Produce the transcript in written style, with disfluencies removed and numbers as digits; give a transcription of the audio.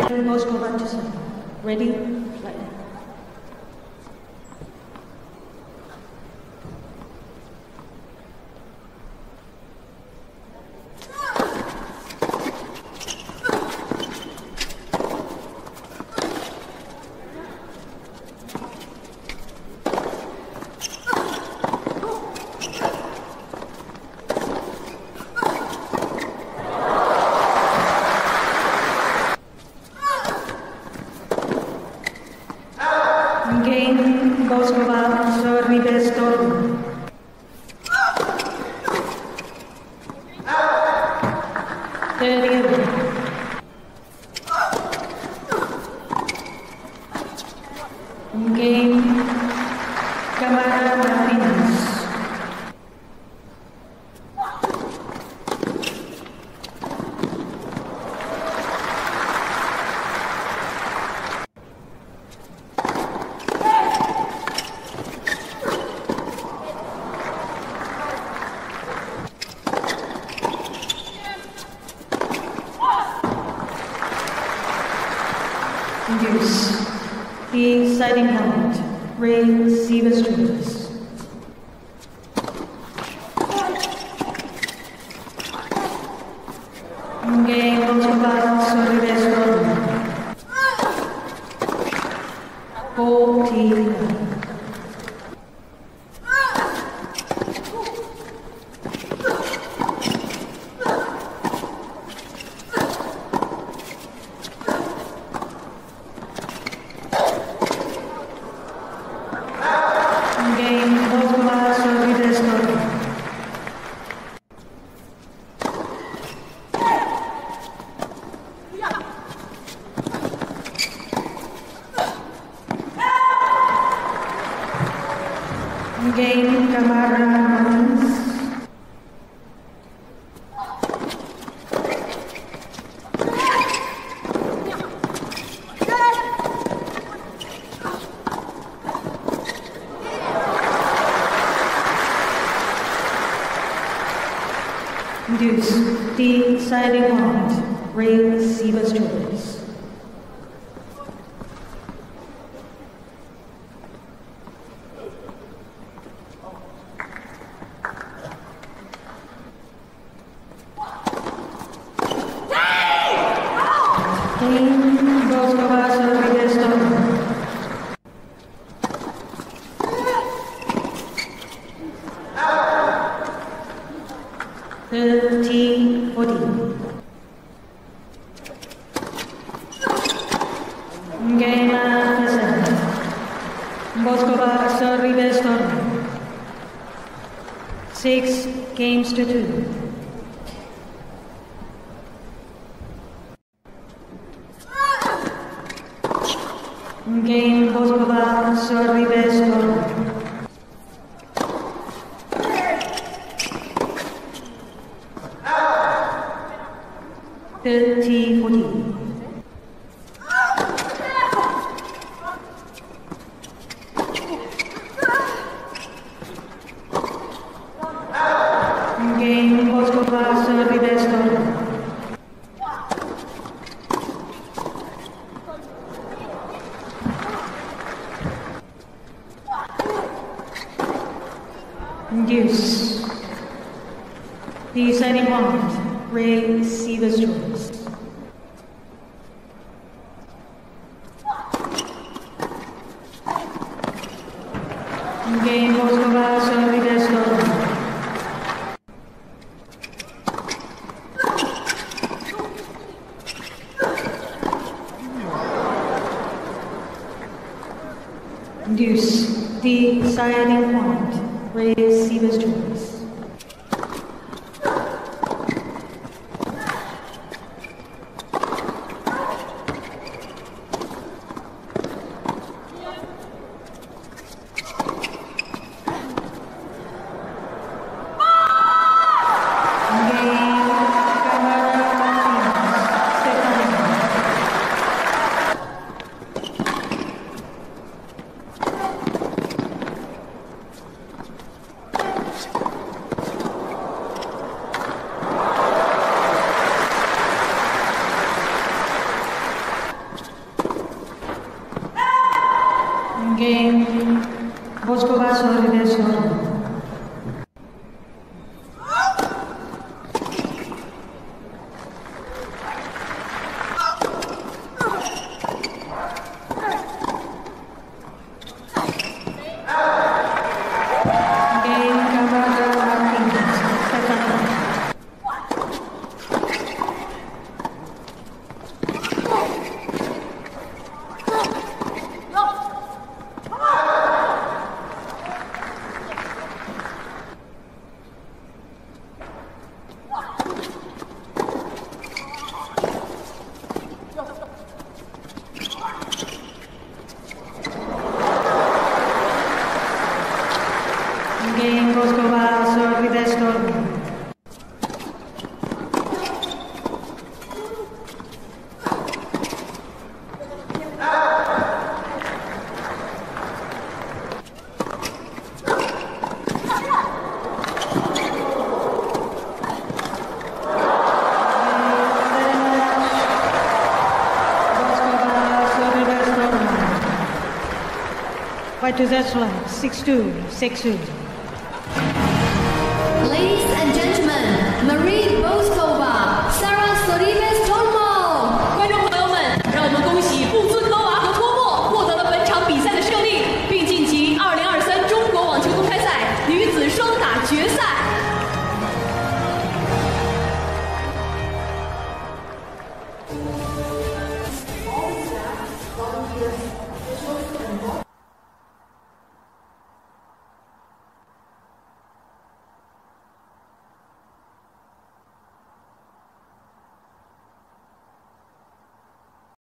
Bouzkova to serve. Ready? Play. Game Bouzkova, Sorribes Tormo. Game Gamarra. Induce. The sighting point. Sorribes Tormo. Game Bouzkova, Sorribes Tormo. 14. Game Bouzkova, Sorribes Tormo. 12. Deciding point. Sorribes Tormo. Bouzkova, Sorribes Tormo. 13-14. Game present. Bouzkova, Sorribes Tormo. 6 games to 2. Game Bouzkova, Sorribes Tormo. 30-14. Game Bouzkova, Sorribes Tormo. 12. Deciding point. Sorribes Tormo. Game Bouzkova, Sorribes Tormo. 12. Deciding point. Sorribes Tormo. Stefani. to that side, 6-2, 6-2. Ladies and gentlemen, Marie Bouzkova, Sara Sorribes Tormo。 观众朋友们，让我们恭喜布兹科娃和托莫获得了本场比赛的胜利，并晋级2023中国网球公开赛女子双打决赛。